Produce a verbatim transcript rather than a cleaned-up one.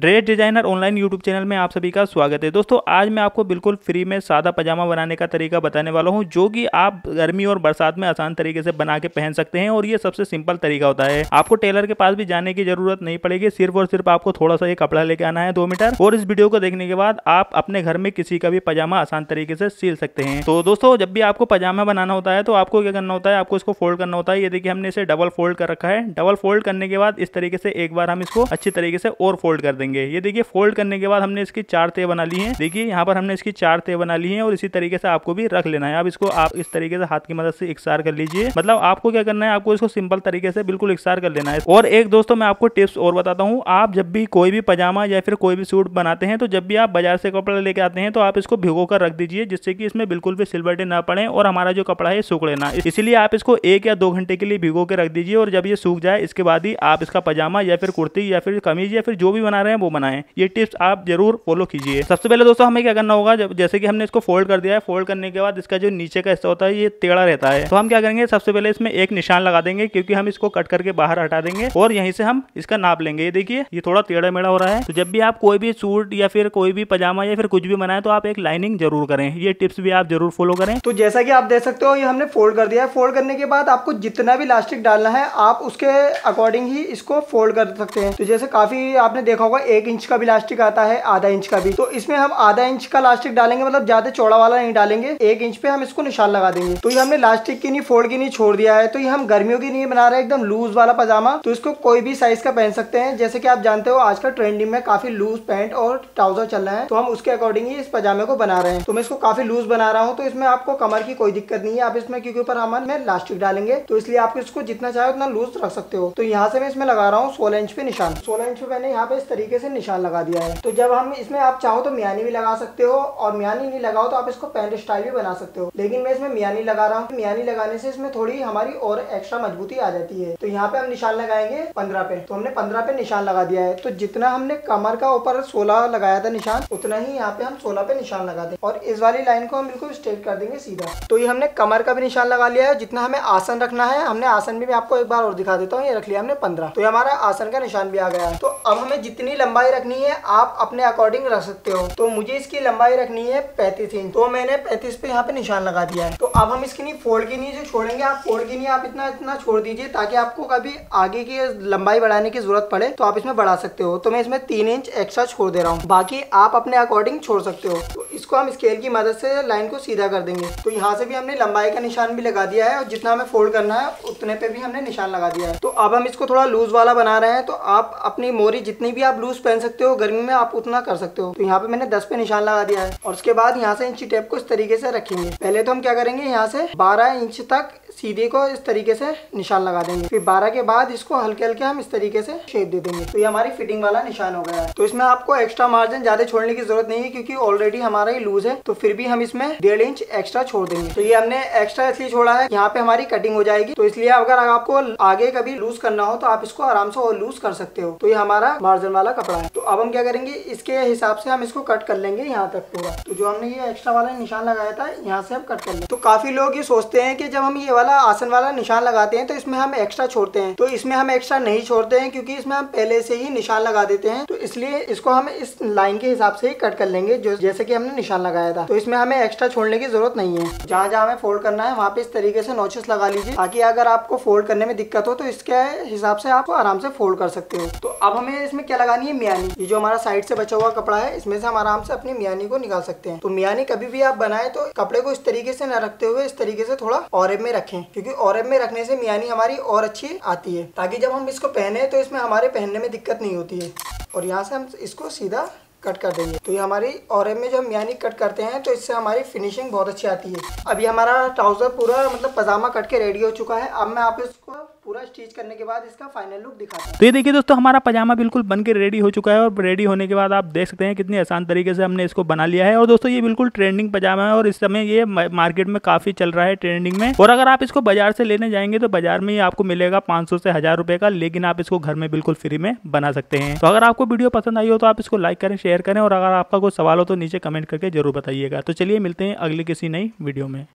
Dress designer online YouTube channel में आप सभी का स्वागत है। दोस्तों आज मैं आपको बिल्कुल फ्री में सादा पजामा बनाने का तरीका बताने वाला हूं, जो कि आप गर्मी और बरसात में आसान तरीके से बना के पहन सकते हैं। और ये सबसे सिंपल तरीका होता है। आपको टेलर के पास भी जाने की जरूरत नहीं पड़ेगी, सिर्फ और सिर्फ आपको थोड़ा सा ये कपड़ा लेके आना है दो मीटर। और इस वीडियो को देखने के बाद आप अपने घर में किसी का भी पजामा आसान तरीके से सिल सकते हैं। तो दोस्तों जब भी आपको पजामा बनाना होता है तो आपको क्या करना होता है, आपको इसको फोल्ड करना होता है। ये देखिए हमने इसे डबल फोल्ड कर रखा है। डबल फोल्ड करने के बाद इस तरीके से एक बार हम इसको अच्छी तरीके से और फोल्ड कर देंगे। ये देखिए फोल्ड करने के बाद हमने इसकी चार तय बना ली है। देखिए यहाँ पर हमने इसकी चार तय बना ली है और इसी तरीके से आपको भी रख लेना है। अब इसको आप इस तरीके से हाथ की मदद से इकसार कर लीजिए। मतलब आपको क्या करना है, आपको इसको सिंपल तरीके से बिल्कुल इकसार कर लेना है। और एक दोस्तों मैं आपको टिप्स और बताता हूँ, आप जब भी कोई भी पजामा या फिर कोई भी सूट बनाते हैं तो जब भी आप बाजार से कपड़ा लेके आते हैं तो आप इसको भिगो कर रख दीजिए, जिससे कि इसमें बिल्कुल भी सिलवटें ना पड़े और हमारा जो कपड़ा है सूख लेना। इसीलिए आप इसको एक या दो घंटे के लिए भिगो के रख दीजिए और जब ये सूख जाए इसके बाद ही आप इसका पजामा या फिर कुर्ती या फिर कमीज या फिर जो भी बना रहे हैं वो बनाएं। ये टिप्स आप जरूर फॉलो कीजिए। सबसे पहले दोस्तों हमें क्या करना होगा, जब जैसे कि हमने इसको फोल्ड कर दिया है, फोल्ड करने के बाद इसका जो नीचे का हिस्सा होता है ये टेढ़ा रहता है। तो हम क्या करेंगे, सबसे पहले इसमें एक निशान लगा देंगे, क्योंकि हम इसको कट करके बाहर हटा देंगे और यहीं से हम इसका नाप लेंगे। ये देखिए ये थोड़ा टेढ़ा मेढ़ा हो रहा है। तो जब भी आप कोई भी सूट या फिर कोई भी पजामा या फिर कुछ भी बनाए तो आप एक लाइनिंग जरूर करें। ये टिप्स भी आप जरूर फॉलो करें। तो जैसा कि आप देख सकते हो ये हमने फोल्ड कर दिया है। फोल्ड करने के बाद आपको जितना भी इलास्टिक डालना है आप उसके अकॉर्डिंग ही इसको फोल्ड कर सकते हैं। तो जैसे काफी आपने देखा होगा एक इंच का भी इलास्टिक आता है, आधा इंच का भी। तो इसमें हम आधा इंच का इलास्टिक डालेंगे, मतलब ज्यादा चौड़ा वाला नहीं डालेंगे। एक इंच पे हम इसको निशान लगा देंगे। तो ये हमने इलास्टिक की नहीं, फोल्ड की नहीं छोड़ दिया है। तो ये हम गर्मियों की नहीं बना रहे हैं, एकदम लूज वाला पजामा। तो इसको कोई भी साइज का पहन सकते हैं। जैसे कि आप जानते हो आजकल ट्रेंडिंग में काफी लूज पैंट और ट्राउजर चल रहा है, तो हम उसके अकॉर्डिंग ही इस पजामे को बना रहे हैं। तो मैं इसको काफी लूज बना रहा हूँ। तो इसमें आपको कमर की कोई दिक्कत नहीं है। आप इसमें क्योंकि ऊपर हम इलास्टिक डालेंगे तो इसलिए आप इसको जितना चाहे उतना लूज रख सकते हो। तो यहाँ से मैं इसमें लगा रहा हूँ सोलह इंच पे निशान। सोलह इंच पे मैंने यहाँ पे इस तरीके से निशान लगा दिया है। तो जब हम इसमें आप चाहो तो मियानी भी लगा सकते हो, और मियानी नहीं लगाओ तो आप इसको पैंट स्टाइल भी बना सकते हो। लेकिन मैं इसमें मियानी लगा रहा हूँ। मियानी लगाने से इसमें थोड़ी हमारी और एक्स्ट्रा मजबूती आ जाती है। तो यहाँ पे हम निशान लगाएंगे पंद्रह पे। तो हमने पंद्रह पे निशान लगा दिया है। तो जितना हमने कमर का ऊपर सोलह लगाया था निशान, उतना ही यहाँ पे हम सोलह पे निशान लगा दें और इस वाली लाइन को हम बिल्कुल स्ट्रेट कर देंगे सीधा। तो ये हमने कमर का भी निशान लगा लिया है। जितना हमें आसन रखना है, हमने आसन भी मैं आपको एक बार और दिखा देता हूँ। ये रख लिया हमने पंद्रह। तो ये हमारा आसन का निशान भी आ गया है। तो अब हमें जितनी लंबाई रखनी है आप अपने अकॉर्डिंग रख सकते हो। तो मुझे इसकी लंबाई रखनी है पैंतीस इंच। तो मैंने पैंतीस पे यहाँ पे निशान लगा दिया है। तो अब हम इसकी नहीं फोल्ड की नहीं जो छोड़ेंगे, आप फोल्ड की नहीं आप इतना इतना छोड़ दीजिए, ताकि आपको कभी आगे की लंबाई बढ़ाने की जरूरत पड़े तो आप इसमें बढ़ा सकते हो। तो मैं इसमें तीन इंच एक्स्ट्रा छोड़ दे रहा हूँ, बाकी आप अपने अकॉर्डिंग छोड़ सकते हो। तो इसको हम स्केल की मदद से लाइन को सीधा कर देंगे। तो यहाँ से भी हमने लंबाई का निशान भी लगा दिया है और जितना हमें फोल्ड करना है उतने पे भी हमने निशान लगा दिया है। तो अब हम इसको थोड़ा लूज वाला बना रहे हैं। तो आप अपनी मोरी जितनी भी आप लूज पहन सकते हो गर्मी में आप उतना कर सकते हो। तो यहाँ पे मैंने दस पे निशान लगा दिया है और उसके बाद यहाँ से इंची टेप को इस तरीके से रखेंगे। पहले तो हम क्या करेंगे, यहाँ से बारह इंच तक सीधे को इस तरीके से निशान लगा देंगे। फिर बारह के बाद इसको हल्के हल्के हम इस तरीके से शेप दे देंगे। तो ये हमारी फिटिंग वाला निशान हो गया है। तो इसमें आपको एक्स्ट्रा मार्जिन ज्यादा छोड़ने की जरूरत नहीं है, क्योंकि ऑलरेडी हमारा ये लूज है। तो फिर भी हम इसमें डेढ़ इंच एक्स्ट्रा छोड़ देंगे। तो ये हमने एक्स्ट्रा इसलिए छोड़ा है, यहाँ पे हमारी कटिंग हो जाएगी। तो इसलिए अगर आपको आगे कभी लूज करना हो तो आप इसको आराम से और लूज कर सकते हो। तो ये हमारा मार्जिन वाला कपड़ा है। तो अब हम क्या करेंगे, इसके हिसाब से हम इसको कट कर लेंगे यहाँ तक पूरा। तो जो हमने ये एक्स्ट्रा वाला निशान लगाया था यहाँ से हम कट कर लेंगे। तो काफी लोग ये सोचते हैं कि जब हम ये वाला आसन वाला निशान लगाते हैं तो इसमें हम एक्स्ट्रा छोड़ते हैं। तो इसमें हम एक्स्ट्रा नहीं छोड़ते हैं, क्योंकि इसमें हम पहले से ही निशान लगा देते हैं। तो इसलिए इसको हम इस लाइन के हिसाब से ही कट कर लेंगे, जो जैसे कि हमने निशान लगाया था। तो इसमें हमें एक्स्ट्रा छोड़ने की जरूरत नहीं है। जहाँ जहाँ हमें फोल्ड करना है वहाँ पे इस तरीके से नोचेस लगा लीजिए, ताकि अगर आपको फोल्ड करने में दिक्कत हो तो इसके हिसाब से आप आराम से फोल्ड कर सकते हो। तो अब हमें इसमें क्या लगानी है, मियानी। ये जो हमारा साइड से बचा हुआ कपड़ा है इसमें से हम आराम से अपनी मियानी को निकाल सकते हैं। तो मियानी कभी भी आप बनाए तो कपड़े को इस तरीके से न रखते हुए इस तरीके से थोड़ा औरेब में रखें, क्योंकि औरेब में रखने से मियानी हमारी और अच्छी आती है, ताकि जब हम इसको पहने तो इसमें हमारे पहनने में दिक्कत नहीं होती है। और यहाँ से हम इसको सीधा कट कर देंगे। तो ये हमारी औरेब में जो हम मियानी कट करते हैं तो इससे हमारी फिनिशिंग बहुत अच्छी आती है। अब ये हमारा ट्राउजर पूरा मतलब पजामा कट के रेडी हो चुका है। अब मैं आप इसको पूरा स्टिच करने के बाद इसका फाइनल लुक दिखाता हूं। तो ये देखिए दोस्तों हमारा पजामा बिल्कुल बन के रेडी हो चुका है। और रेडी होने के बाद आप देख सकते हैं कितनी आसान तरीके से हमने इसको बना लिया है। और दोस्तों ये बिल्कुल ट्रेंडिंग पजामा है और इस समय ये मार्केट में काफी चल रहा है ट्रेंडिंग में। और अगर आप इसको बाजार से लेने जाएंगे तो बाजार में आपको मिलेगा पाँच सौ से हजार रुपए का, लेकिन आप इसको घर में बिल्कुल फ्री में बना सकते हैं। तो अगर आपको वीडियो पसंद आई हो तो आप इसको लाइक करें, शेयर करें और अगर आपका कोई सवाल हो तो नीचे कमेंट करके जरूर बताइएगा। तो चलिए मिलते हैं अगली किसी नई वीडियो में।